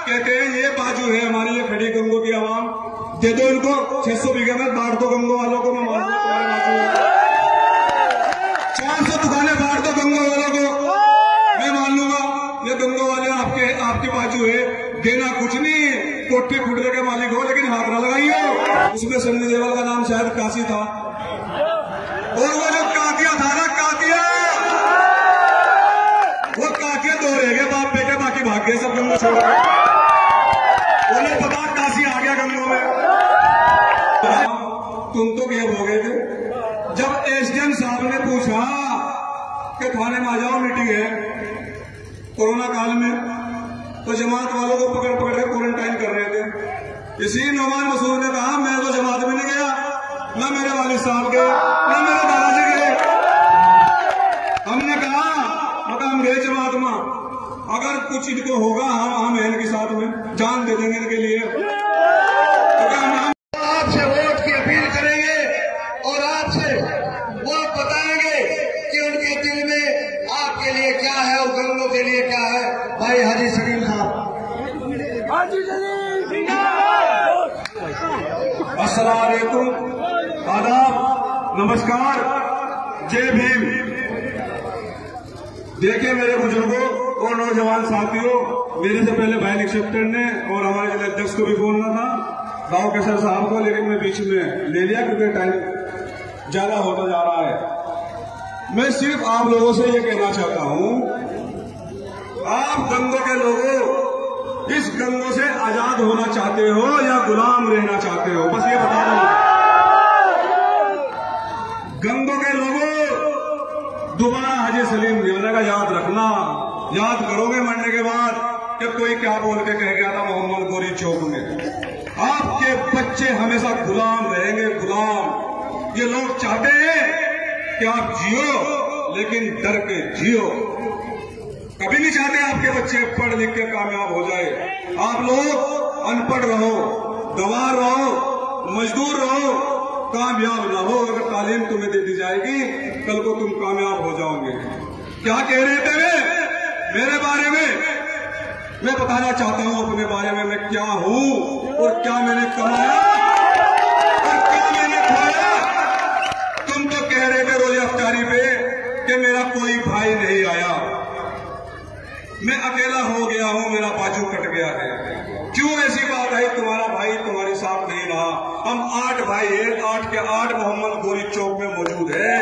कहते हैं ये बाजू है हमारे लिए खड़ी गंगों की आवाम, दे दो इनको 600 बीघे में, बांट दो गंगों वालों को, मैं मान लूँ तुम्हारे बाजू है। 400 दुकानें बांट दो गंगों वालों को, मैं मान लूंगा ये गंगों वाले आपके बाजू है। देना कुछ नहीं, कोठी फुटरे के मालिक हो लेकिन हाथ ना लगाइए। उसमें सन्नी देओल का नाम शायद काशी था, और वो जो कातिया था ना, कातिया वो कातिया दो रह गए बाप बेटे, बाकी भाग गए सब गंगों छोड़ गए। उन्हें पता काशी आ गया गंगों में। तुम तो गेब हो गए थे जब एसडीएम साहब ने पूछा कि थाने में आ जाओ, मीटिंग है कोरोना काल में, तो जमात वालों को पकड़ पकड़ के क्वारंटाइन कर रहे थे। इसी नौमान मसूद ने कहा मैं तो जमात में नहीं गया, न मेरे वालिद साहब गए, न मेरे दादाजी गए। हमने कहा हम गए जमात में, अगर कुछ इनको होगा हम हैं इनके साथ में, जान दे देंगे इनके लिए। हम आपसे वोट की अपील करेंगे और आपसे वोट बताएंगे कि उनके दिल में आपके लिए क्या है और गंगों के लिए क्या है। भाई हाजी सलीम साहब, अस्सलाम वालेकुम, आदाब, नमस्कार, जय भीम। देखिए मेरे बुजुर्गों और नौजवान साथियों, मेरे से पहले भाई निक्षेत्र ने और हमारे जिला अध्यक्ष को भी बोलना था, राव केसर साहब को, लेकिन मैं बीच में ले लिया क्योंकि टाइम ज्यादा होता जा रहा है। मैं सिर्फ आप लोगों से ये कहना चाहता हूं, आप गंगों के लोगों इस गंगों से आजाद होना चाहते हो या गुलाम रहना चाहते हो, बस ये बता दो। गंगों के लोगों दोबारा हाजी सलीम होने का याद रखना, याद करोगे मरने के बाद कि कोई क्या बोल के कह गया था मोहम्मद गोरी चौक में। आपके बच्चे हमेशा गुलाम रहेंगे, गुलाम। ये लोग चाहते हैं कि आप जियो लेकिन डर के जियो, कभी नहीं चाहते आपके बच्चे पढ़ लिख के कामयाब हो जाए। आप लोग अनपढ़ रहो, गंवार रहो, मजदूर रहो, कामयाब ना हो। अगर तालीम तुम्हें दे दी जाएगी कल को तुम कामयाब हो जाओगे। क्या कह रहे थे वे मेरे बारे में? मैं बताना चाहता हूं अपने बारे में, मैं क्या हूं और क्या मैंने कमाया और क्या मैंने खोया। तुम तो कह रहे थे रोजे अफ्तारी पे कि मेरा कोई भाई नहीं आया, मैं अकेला हो गया हूं, मेरा बाजू कट गया है। क्यों ऐसी बात है? तुम्हारा भाई तुम्हारे साथ नहीं रहा। हम 8 भाई हैं, 8 के 8 मोहम्मद गोरी चौक में मौजूद है।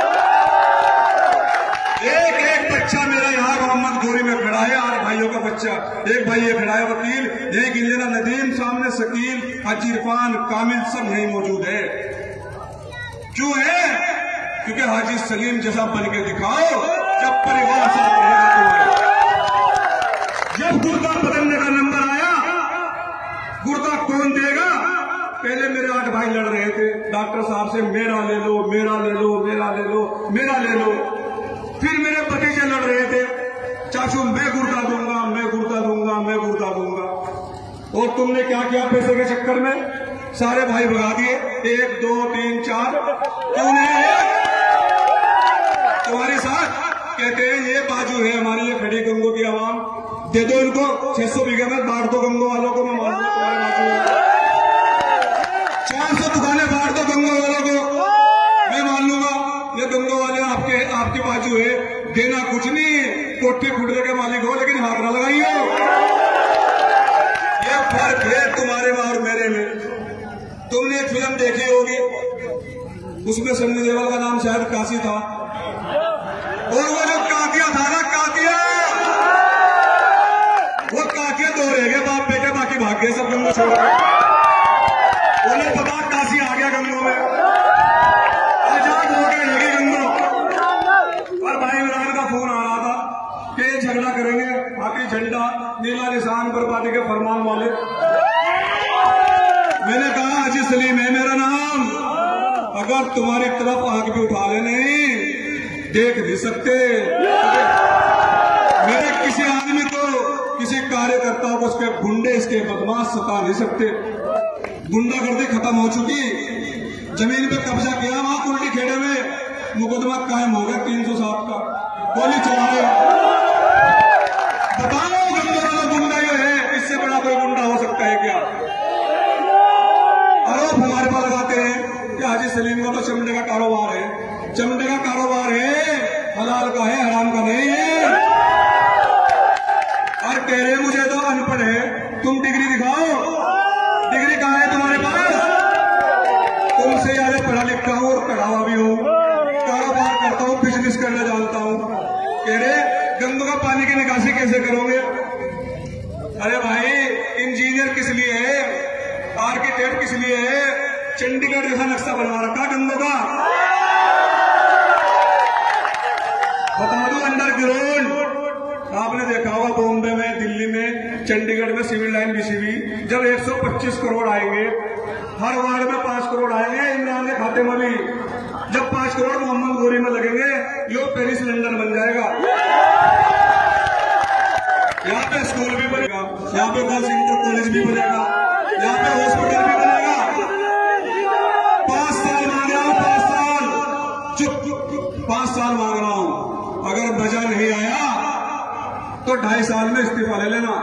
एक एक बच्चा मेरा यहाँ मोहम्मद गोरी में खड़ा है, 8 भाइयों का बच्चा। एक भाई ये खड़ा है वकील, एक इंजीनियर नदीम, सामने शकील, हाजी इरफान, कामिल, सब यही मौजूद है। क्यों है? क्योंकि हाजी सलीम जैसा बन के दिखाओ, जब परिवार साथ रहेगा तुम्हारे। जब गुर्दा बदलने का नंबर आया, गुर्दा कौन देगा? पहले मेरे 8 भाई लड़ रहे थे डॉक्टर साहब से, मेरा ले लो, मेरा ले लो, मेरा ले लो, मेरा ले लो। फिर मेरे भतीजे लड़ रहे थे, चाचू मैं गुर्दा दूंगा, मैं गुर्दा दूंगा, मैं गुर्दा दूंगा। और तुमने क्या किया? पैसे के चक्कर में सारे भाई भगा दिए, 1 2 3 4। क्यों नहीं? तुम्हारे साथ कहते हैं ये बाजू है हमारे लिए खड़ी गंगों की आवाम, दे दो इनको 600 बीघे में, बांट दो गंगों वालों को, मैं मान लूँ तुम्हारे बाजू है। 400 दुकानें बांट दो गंगों वालों को, मैं मान लूंगा ये गंगों वाले आपके बाजू है। देना कुछ नहीं, कोठी फुटरे के मालिक हो लेकिन हाथ ना लगाइए। ये फर्क है तुम्हारे में और मेरे में। तुमने एक फिल्म देखी होगी, उसमें सन्नी देओल का नाम शायद काशी था, और वो जो कातिया था ना, कातिया वो कातिया दो रह गए बाप बेटे, बाकी भाग गए सब गंगों छोड़ गए। उन्हें पता काशी आ गया गंगों में, आजाद हो गए लगे गंगों। और भाई इमरान का फोन आ रहा था कि झगड़ा करेंगे, हाथी झंडा नीला निशान बर्बादी के फरमान वाले। मैंने कहा हाजी सलीम है मेरा नाम, अगर तुम्हारी तरफ आंख भी उठा ले नहीं देख नहीं सकते। मेरे किसी आदमी को, किसी कार्यकर्ता को उसके गुंडे, इसके बदमाश सता नहीं सकते। गुंडागर्दी खत्म हो चुकी, जमीन पे कब्जा किया, वहां कुल्टी खेड़े में मुकदमा कायम हो गया 307 का, गोली चलाओ। बताओ गंगों वाला गुंडा ये है, इससे बड़ा सलीम का तो चमड़े का कारोबार है, चमड़े का कारोबार है, हलाल का है, हराम का नहीं है। और कह रहे मुझे तो अनपढ़ है, तुम डिग्री दिखाओ, डिग्री कहाँ है तुम्हारे पास? तुमसे ज्यादा पढ़ा लिखा हूँ और पढ़ावा भी हूँ, कारोबार करता हूँ, बिजनेस करना जानता हूँ। कह रहे गंदू का पानी की निकासी कैसे करोगे? अरे भाई इंजीनियर किस लिए है, आर्किटेक्ट किस लिए है? चंडीगढ़ जैसा नक्शा बनवा रखा गंदू का, बता दो अंडरग्राउंड। आपने देखा होगा बॉम्बे में, दिल्ली में, चंडीगढ़ में सिविल लाइन बीसीबी, जब 125 करोड़ आएंगे, हर वार्ड में 5 करोड़ आएंगे इमरान के खाते में भी, जब 5 करोड़ मोहम्मद गोरी में लगेंगे, यो पेरिस लंदन बन जाएगा। यहाँ पे स्कूल भी बनेगा, यहाँ पे गर्ल्स इंटर कॉलेज भी बनेगा, यहाँ पे हॉस्पिटल भी बनेगा। 5 साल मांग रहा हूँ, 5 साल, चुप 5 साल मांग रहा हूँ। अगर बजा नहीं आया तो 2.5 साल में इस्तीफा ले लेना।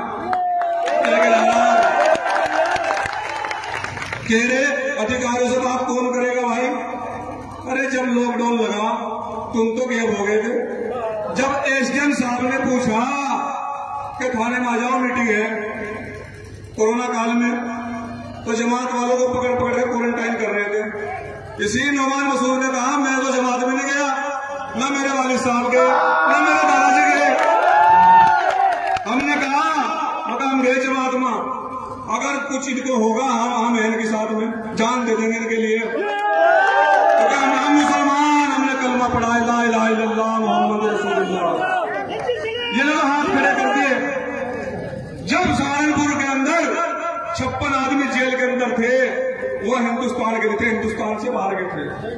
कह रहे अधिकारियों से बात कौन करेगा भाई? अरे जब लॉकडाउन लगा तुम तो गेम हो गए थे। जब एसडीएम साहब ने पूछा कि थाने में आ जाओ मीटिंग है कोरोना काल में, तो जमात वालों को पकड़ पकड़ के क्वारंटाइन कर रहे थे। इसी नौमान मसूद ने कहा मैं तो जमात में नहीं गया, न मेरे वालिद साहब गए, न मेरे दादाजी गए। हमने कहा हम गए जमात में, अगर कुछ इनको होगा हम हैं इनके साथ में, जान दे देंगे इनके लिए। तो हम मुसलमान, हमने कलमा पढ़ा ला इलाहा इल्लल्लाह मुहम्मद रसूलुल्लाह। ये लोग हाथ खड़े कर दिए। जब सहारनपुर के अंदर 56 आदमी जेल के अंदर थे, वो हिंदुस्तान के थे, हिंदुस्तान से बाहर के थे।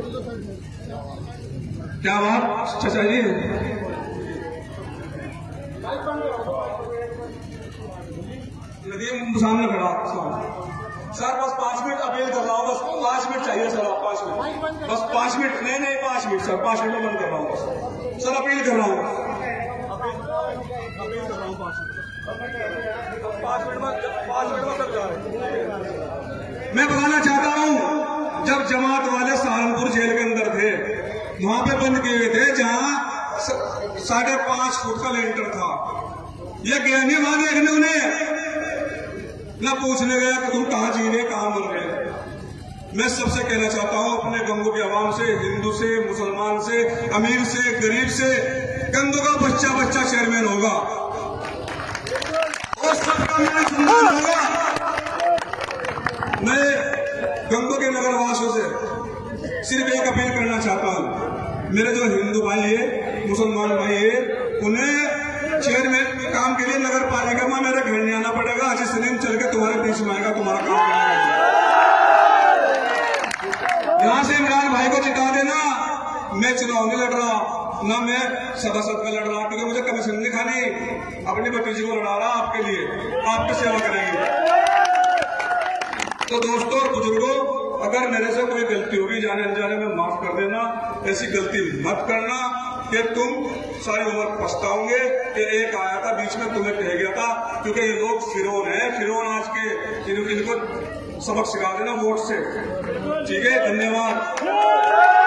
क्या बात चाचा जी? नदीम सामने खड़ा सर, बस 5 मिनट अपील कर रहा हूँ, बस 5 मिनट चाहिए सर, आप 5 मिनट, बस 5 मिनट, नहीं 5 मिनट सर, 5 मिनट में बंद कर रहा हूँ बस सर, अपील कर रहा हूँ, अपील कर रहा हूँ 5 मिनट में कर जा रहे। मैं बताना चाहता हूँ, जब जमात वाले सहारनपुर जेल के अंदर थे, वहां पे बंद किए हुए थे, जहां 5.5 फुट का लेंटर था। ये गया नहीं वहां देखने, उन्हें न पूछने गया कि तुम कहां जी रहे, कहां मर रहे। मैं सबसे कहना चाहता हूं, अपने गंगू के आवाम से, हिंदू से, मुसलमान से, अमीर से, गरीब से, गंगू का बच्चा बच्चा चेयरमैन होगा और सबका मान सम्मान होगा। मैं गंगू के नगरवासियों से सिर्फ एक अपील करना चाहता हूं, मेरे जो हिंदू भाई है, मुसलमान भाई है, उन्हें चेयरमैन के काम के लिए नगर पालिका में मेरे घर नहीं आना पड़ेगा। हाजी सलीम चल के तुम्हारे बीच में आएगा, तुम्हारा काम करेगा। यहां से इमरान भाई को जिता देना। मैं चुनाव नहीं लड़ रहा, न मैं सदस्यत्व में लड़ रहा, क्योंकि मुझे कमीशन नहीं खानी। अपनी भतीजी को लड़ा रहा आपके लिए, आपकी सेवा करेंगे। तो दोस्तों और बुजुर्गों, अगर मेरे से कोई गलती होगी जाने अनजाने में माफ कर देना। ऐसी गलती मत करना कि तुम सारी उम्र पछताओगे कि एक आया था बीच में तुम्हें कह गया था, क्योंकि ये लोग फिरौन है, फिरौन आज के, इनको सबक सिखा देना वोट से। ठीक है, धन्यवाद।